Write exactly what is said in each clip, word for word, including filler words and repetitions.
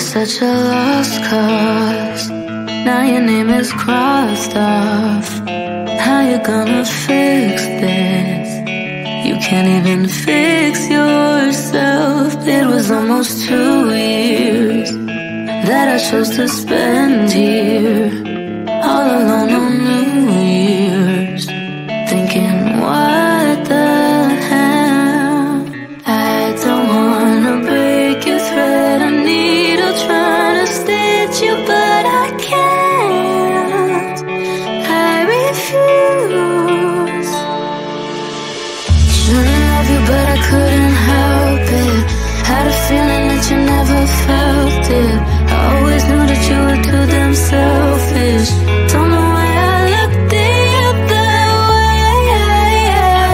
such a lost cause. Now your name is crossed off. How you gonna fix this? You can't even fix yourself. It was almost two years that I chose to spend here, all alone on New Year's, thinking, what the hell? I don't wanna break your thread, a needle trying to stitch you, but I can't. I refuse. Shouldn't love you, but I couldn't help it. Had a feeling that you never felt it. I always knew that you were too damn selfish. Don't know why I looked the other way.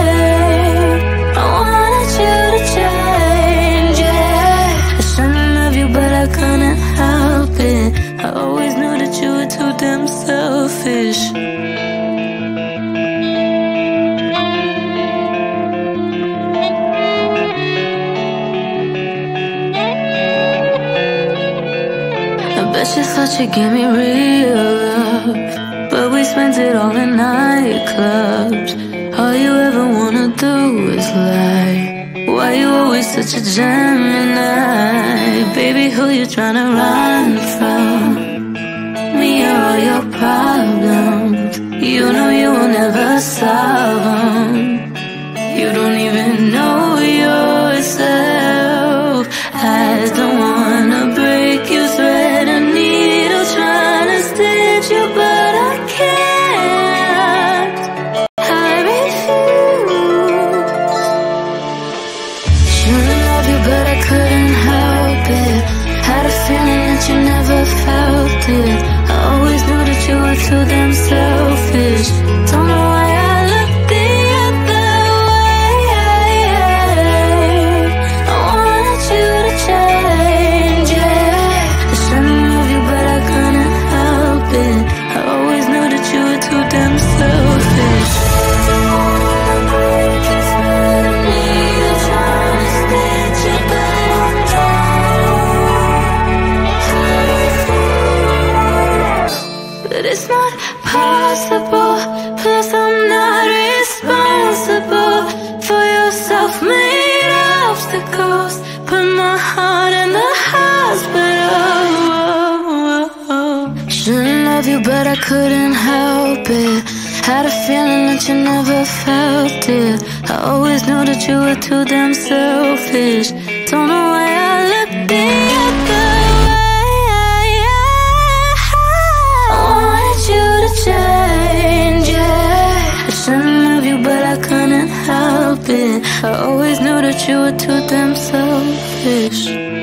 I wanted you to change, yeah. I shouldn't love you, but I couldn't help it. I always knew that you were too damn selfish. She thought she'd give me real love, but we spent it all in nightclubs. All you ever wanna do is lie. Why you always such a Gemini? Baby, who you tryna run from? Me or all your problems? You know you will never solve them. You don't even know yourself. I don't wanna break your thread, a needle trying to stitch you, but I can't. I refuse. Shouldn't love you, but I couldn't help it. Had a feeling that you never felt it. I always knew that you were too damn selfish. Don't know why I looked the other way. I wanted you to change, yeah. I shouldn't love you, but I couldn't help it. I always knew that you were too damn selfish. But it's not possible, plus I'm not responsible for your self-made obstacles. Put my heart in the hospital. Shouldn't love you, but I couldn't help it. Had a feeling that you never felt it. I always knew that you were too damn selfish. Don't know why I looked the other way. I wanted you to change, yeah. I shouldn't love you, but I couldn't help it. I always knew that you were too damn selfish.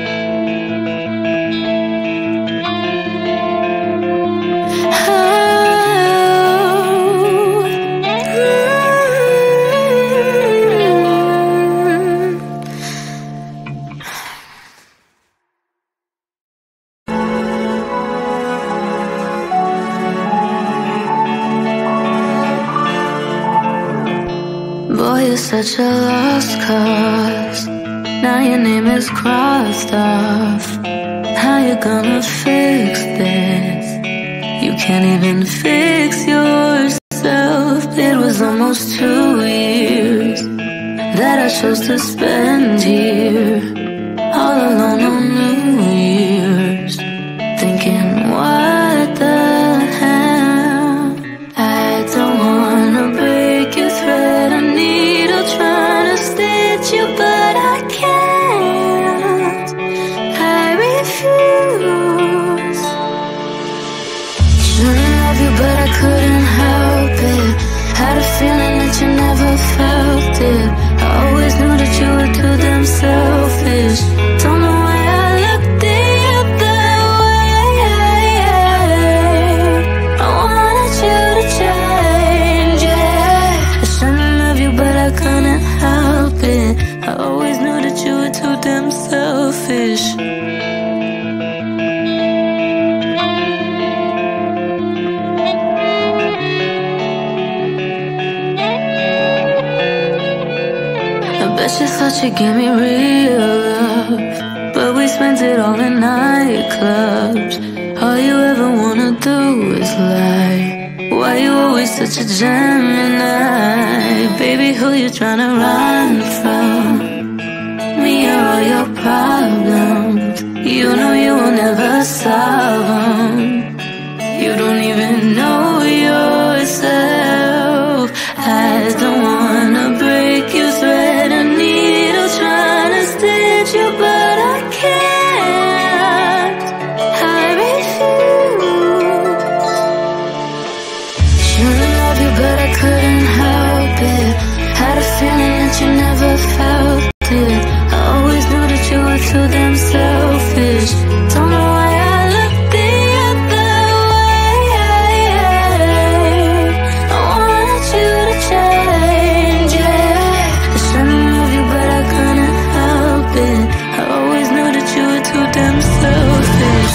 Boy, you're such a lost cause. Now your name is crossed off. How you gonna fix this? You can't even fix yourself. It was almost two years that I chose to spend here, all alone on New Year's, thinking, what the hell? I don't wanna break your thread, a needle trying to stitch you, but I can't. I refuse. Shouldn't love you, but I couldn't help it. Had a feeling that you never felt it. I always knew that you were too damn selfish. Don't know why I looked the other way. I wanted you to change, yeah. I shouldn't love you, but I couldn't help it. I always knew that you were too damn selfish. Bet she thought she'd give me real love, but we spent it all in nightclubs. All you ever wanna do is lie. Why you always such a Gemini? Baby, who you tryna run from? Me or all your problems? You know you will never solve them. You don't even know yourself. I don't wanna break you, thread a needle, trying to stitch you, but I can't. I refuse. Shouldn't love you, but I couldn't help it. Had a feeling that you never felt it. I always knew that you were too damn selfish. Don't know why I looked the other way. I wanted you to change, yeah. I shouldn't love you, but I couldn't help it. I always knew that you were too damn selfish.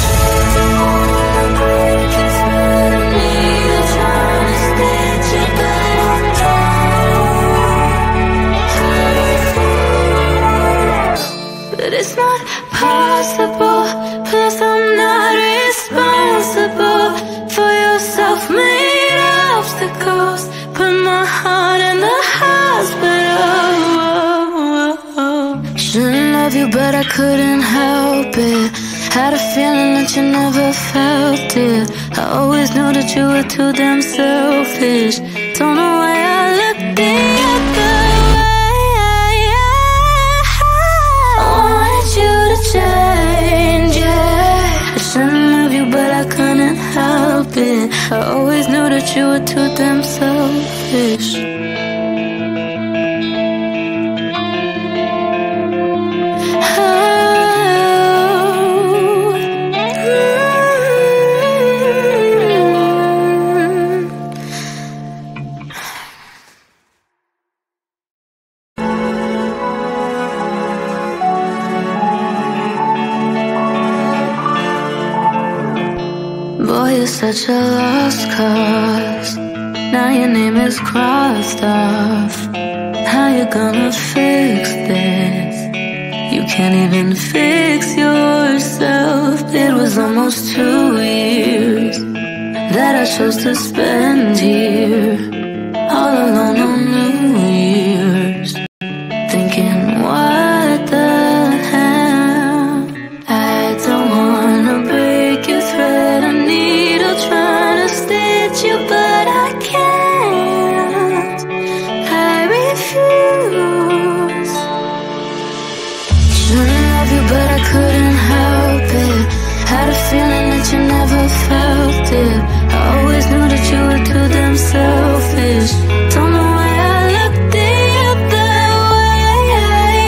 But it's not possible, plus I'm not responsible for your self-made obstacles. Put my heart in the hospital. Shouldn't love you, but I couldn't help it. Had a feeling that you never felt it. I always knew that you were too damn selfish. Don't know why I looked the other way. I wanted you to change, yeah. I shouldn't love you, but I couldn't help it. I always knew that you were too damn selfish. Boy, you're such a lost cause. Now your name is crossed off. How you gonna fix this? You can't even fix yourself. It was almost two years that I chose to spend here, all alone on New Year's, thinking, what the hell? I don't wanna break you, thread a needle, trying to stitch you, but I can't. I refuse. Shouldn't love you, but I couldn't help it. Had a feeling that you never felt it. I always knew that you were too damn selfish. Don't know why I looked the other way.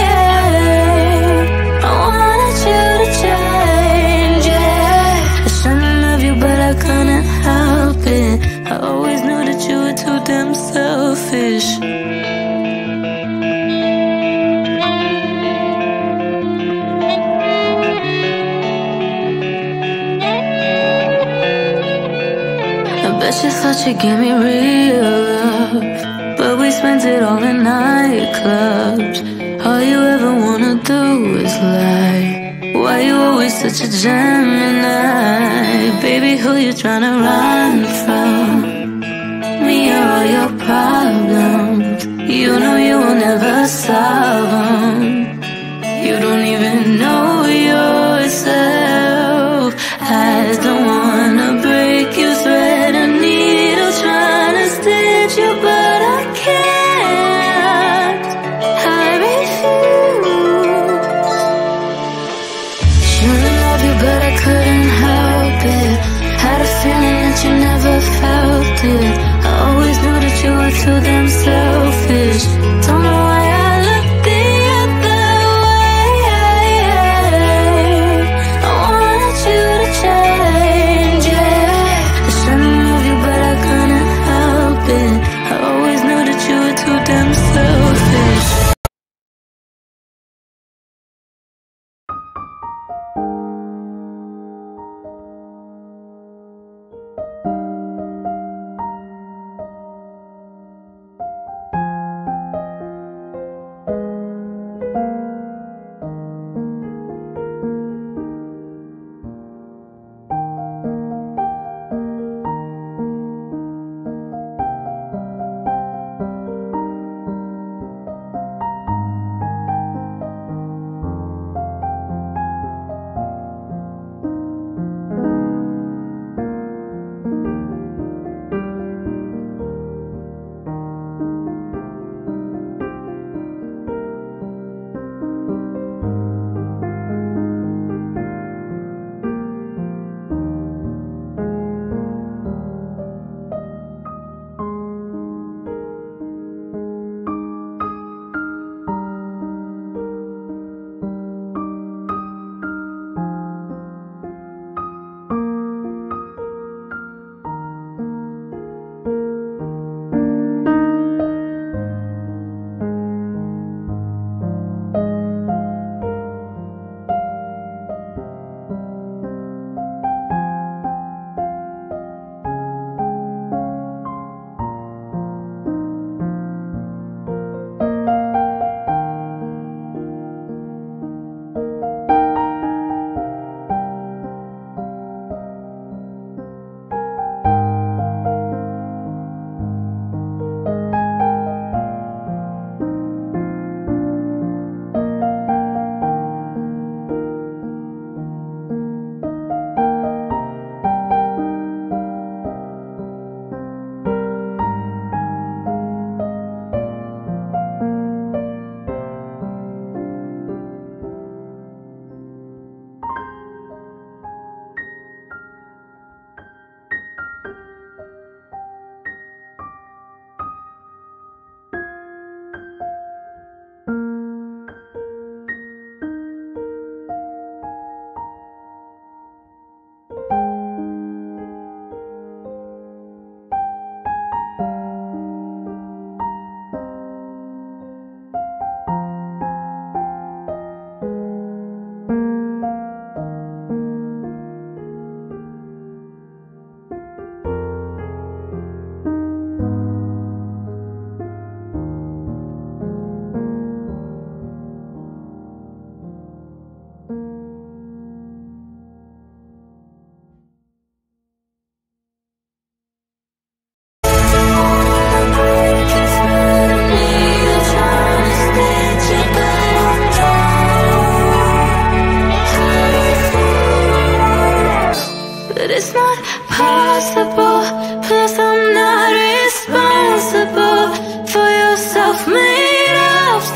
I wanted you to change, yeah. I shouldn't love you, but I couldn't help it. I always knew that you were too damn selfish. I bet you thought you gave me real love, but we spent it all in nightclubs. All you ever wanna do is lie. Why you always such a Gemini? Baby, who you tryna run from? Me or all your problems? You know you will never solve them. You don't even know yourself. I don't wanna break you, thread a needle, trying to stitch you, but I can't. I refuse. Shouldn't love you, but I couldn't help it. Had a feeling that you never felt it. I always knew that you were too damn selfish. Don't know why I looked the other way. I wanted you to change, yeah. I shouldn't love you, but I couldn't help it. I always knew that you were too damn selfish.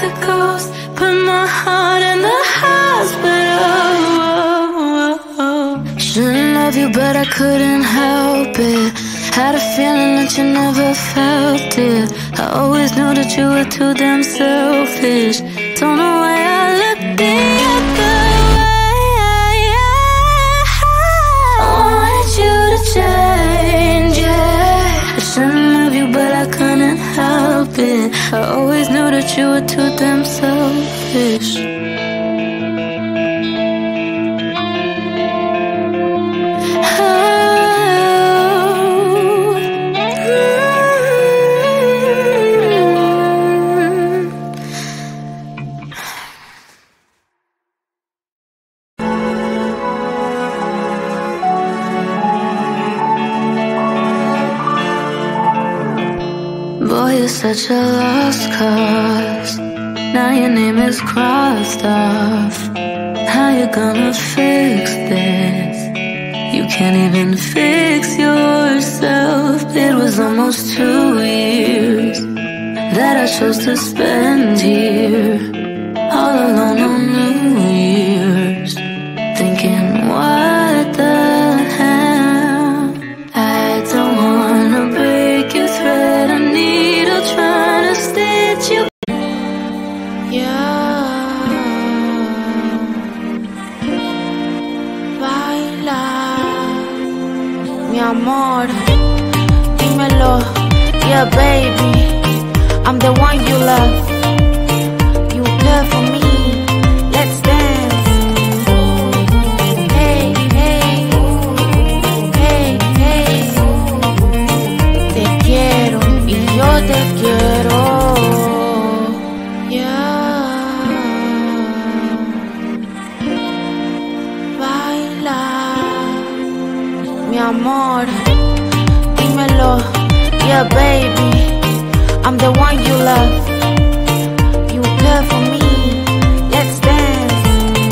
the ghost, put my heart in the hospital. Shouldn't love you, but I couldn't help it. Had a feeling that you never felt it. I always knew that you were too damn selfish. Don't know why I looked the other way. I wanted you to change, yeah. I shouldn't love you, but I couldn't help it. I always knew that you were too damn selfish. Boy, you're such a lost cause. Now your name is crossed off. How you gonna fix this? You can't even fix yourself. It was almost two years that I chose to spend here, all alone on New Year's, thinking, what the hell? I don't wanna break your thread. I need a trying to stitch you. Yeah. Baila, mi amor, dímelo. Yeah, baby, I'm the one you love. You care for me, let's dance. Hey, hey, hey, hey. Te quiero y yo te quiero. Yeah. Baila, mi amor, dímelo. Yeah, baby, I'm the one you love. You care for me, let's dance.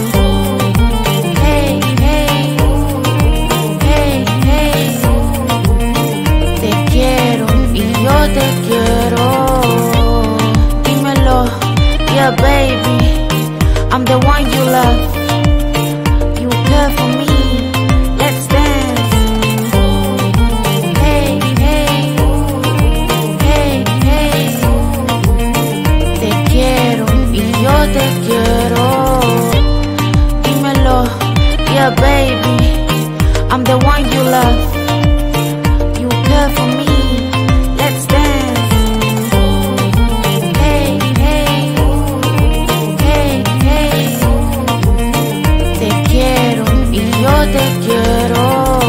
Hey, hey, hey, hey. Te quiero y yo te quiero. Dímelo, yeah, baby, I'm the one you love. You care for me, let's dance. Hey, hey, hey, hey. Te quiero y yo te quiero. Dímelo, yeah, baby, I'm the one you love. You care for me, let's dance. Hey, hey, hey, hey. Te quiero y yo te quiero.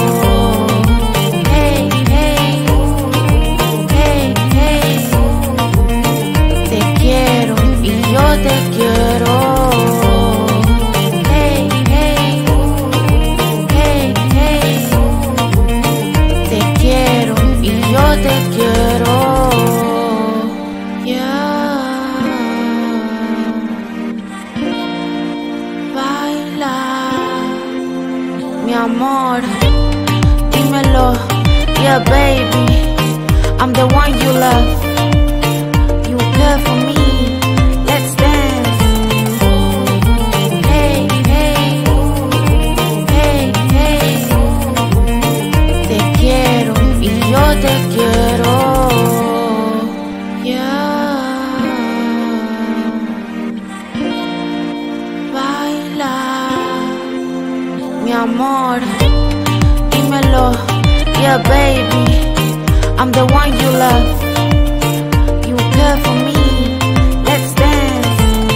Hey, hey, hey, hey. Te quiero y yo te quiero. Hey, hey, hey, hey. Te quiero y yo te quiero. Yeah. Baila, mi amor, dímelo. Yeah, baby, I'm the one you love. You care for me, let's dance. Hey, hey, hey, hey. Te quiero y yo te quiero. Yeah. Baila, mi amor, dímelo. Yeah, baby, I'm the one you love. You care for me, let's dance.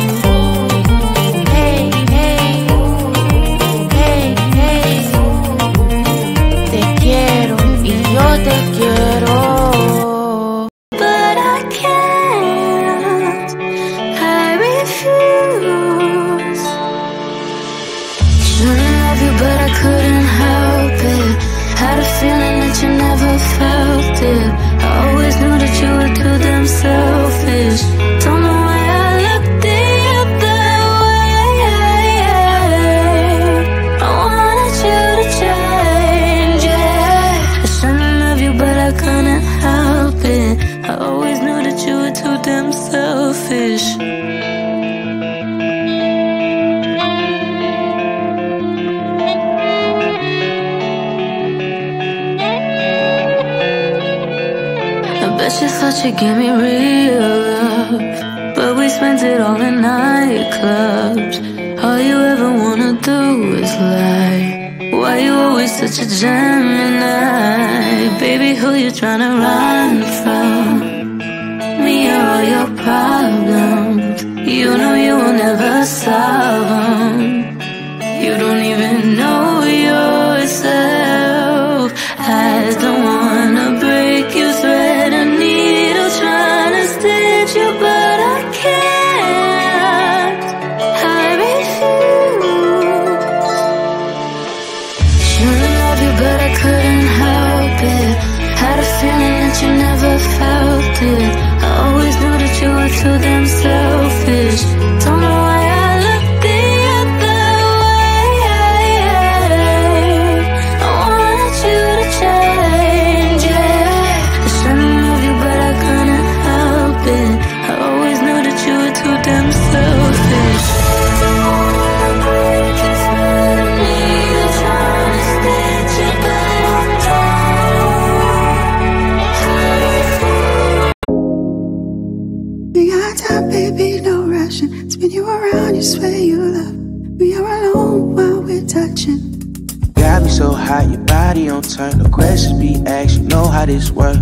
Hey, hey, hey, hey. Te quiero y yo te quiero. But I can't, I refuse. Shouldn't love you, but I couldn't help it. Had a feeling that you never felt it. I always knew that you were too damn selfish. Don't know why I looked the other way. I wanted you to change, yeah. I shouldn't love you, but I couldn't help it. I always knew that you were too damn selfish. you thought you gave me real love, but we spent it all in nightclubs. All you ever wanna do is lie. Why you always such a Gemini? Baby, who you tryna run from? Me or all your problems? You know you will never solve them. You don't even know yourself. I don't wanna break you, thread a needle, trying to stitch you, but I can't. I refuse. Shouldn't love you, but I couldn't help it. Had a feeling that you never felt it. I always knew that you were too damn selfish. Don't know why I looked the other way. I wanted you to change, yeah. I shouldn't love you, but I couldn't help it. I always knew that you were too damn selfish. Baby, no rushing. Spin you around, you swear you love. We are alone while we're touching. Got me so hot, your body on turn. No questions be asked, you know how this work.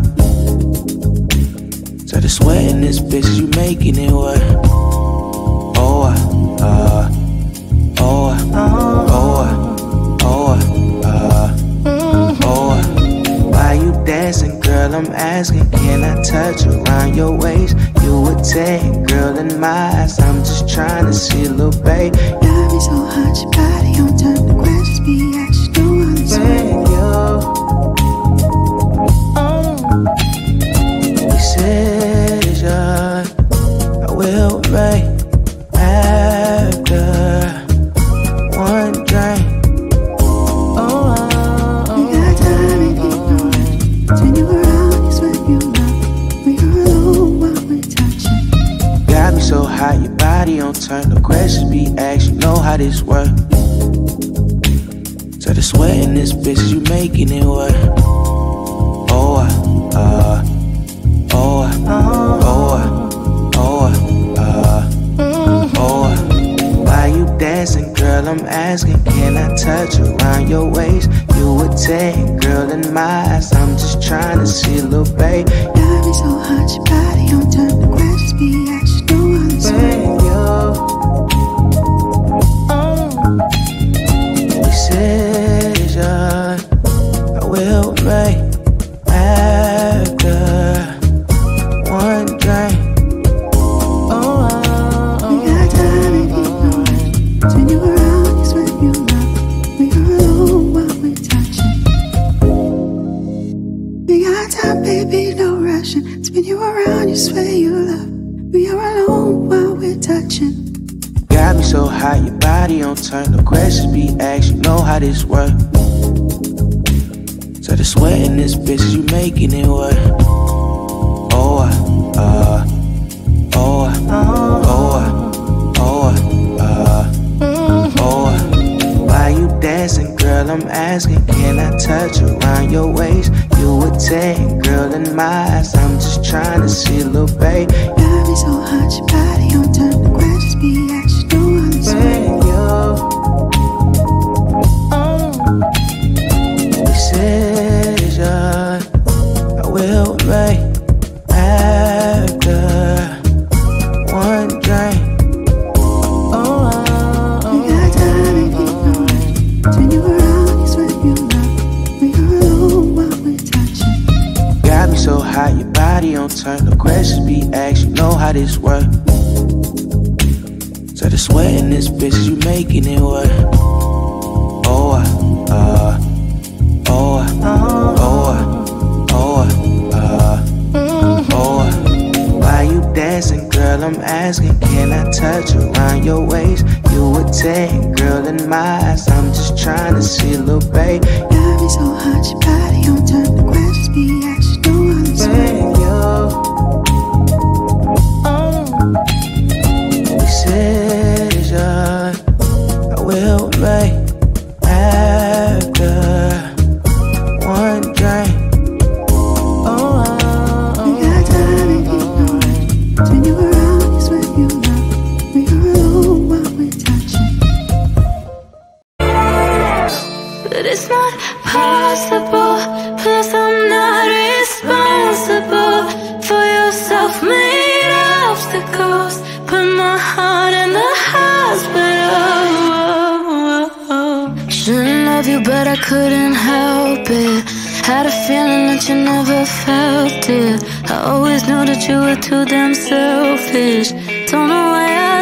So the sweat in this bitch, you making it work. Oh, uh, uh, oh, uh, oh, uh, oh, uh, oh, uh. Why you dancing, girl? I'm asking, can I touch around your waist? You a ten, girl, in my eyes. I'm just trying to see a little babe. Got me so hot, your body on turn. The questions be asked, you know how this work. Decision I will make after one drink. Oh, you got time and ignorant. Spin you around, you swear you love. We are alone while we're touching. Got me so hot, your body on turn. No questions be asked, you know how this work. So the sweat in this bitch, you making it work. Oh, uh, uh, oh, uh, oh, uh, oh, uh, oh, uh. Why you dancing, girl? I'm asking, can I touch around your waist? You a ten, girl, in my eyes. I'm just trying to see a little babe. Got me so hot, your body on turn. The questions be asked, you know how this work. Decision I will make after one drink. Oh, you got time and ignorant. Spin you around, you swear you love. We are alone while we're touching. We got time, baby, no rushing. Spin you around, you swear you love. We are alone while we're touching. Got me so hot, your body on turn. No questions be asked, you know how this work. So the sweat in this bitch, you making it work. Oh, uh, uh, oh, uh, oh, uh, oh, uh, oh, uh. Why you dancing, girl? I'm asking, can I touch around your waist? You a ten, girl, in my eyes. I'm just trying to see a little babe. Got me so hot, your body on turn. The questions be asked, you know how this work. Decision I will make after one drink. Oh, you got time and ignorant. Spin you around, you swear you love. We are alone while we're touching. Got me so hot, your body on turn. No questions be asked, you know how this work. So the sweat in this bitch, you making it work. Oh, uh, uh, oh, uh, oh, uh, oh, uh, oh, uh. Why you dancing, girl? I'm asking, can I touch around your waist? You a ten, girl, in my eyes. I'm just trying to see a little babe. Got me so hot, your body on turn. The questions be asked, you know how this work. Decision I will make after one drink. You got time Had a feeling that you never felt it. I always knew that you were too damn selfish. Don't know why I